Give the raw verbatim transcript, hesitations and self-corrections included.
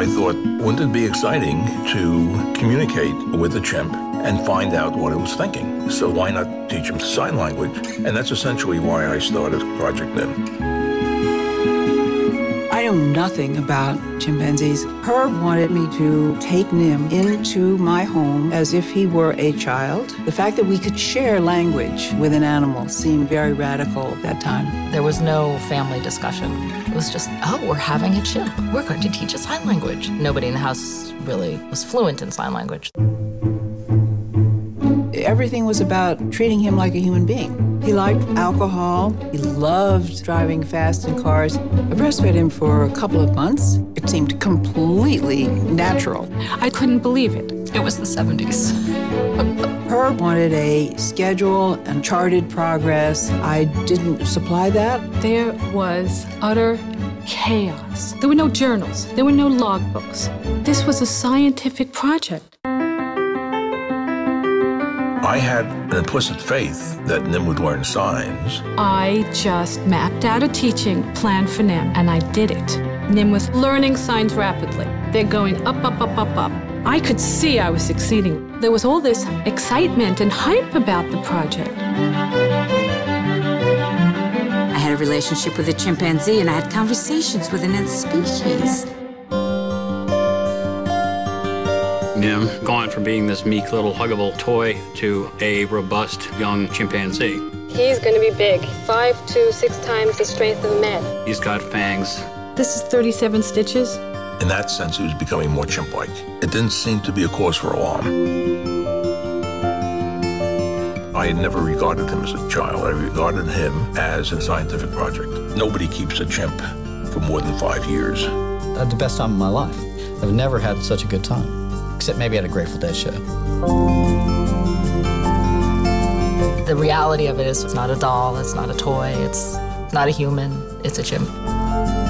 I thought, wouldn't it be exciting to communicate with the chimp and find out what it was thinking? So why not teach him sign language? And that's essentially why I started Project Nim. I know nothing about chimpanzees. Herb wanted me to take Nim into my home as if he were a child. The fact that we could share language with an animal seemed very radical at that time. There was no family discussion. It was just, oh, we're having a chimp. We're going to teach a sign language. Nobody in the house really was fluent in sign language. Everything was about treating him like a human being. He liked alcohol. He loved driving fast in cars. I breastfed him for a couple of months. It seemed completely natural. I couldn't believe it. It was the seventies. Herb wanted a schedule and charted progress. I didn't supply that. There was utter chaos. There were no journals. There were no logbooks. This was a scientific project. I had an implicit faith that Nim would learn signs. I just mapped out a teaching plan for Nim, and I did it. Nim was learning signs rapidly. They're going up, up, up, up, up. I could see I was succeeding. There was all this excitement and hype about the project. I had a relationship with a chimpanzee, and I had conversations with another species. Nim, gone from being this meek little huggable toy to a robust young chimpanzee. He's going to be big, five to six times the strength of a man. He's got fangs. This is thirty-seven stitches. In that sense, he was becoming more chimp-like. It didn't seem to be a cause for alarm. I had never regarded him as a child. I regarded him as a scientific project. Nobody keeps a chimp for more than five years. I had the best time of my life. I've never had such a good time. Except maybe at a Grateful Dead show. The reality of it is it's not a doll, it's not a toy, it's not a human, it's a chimp.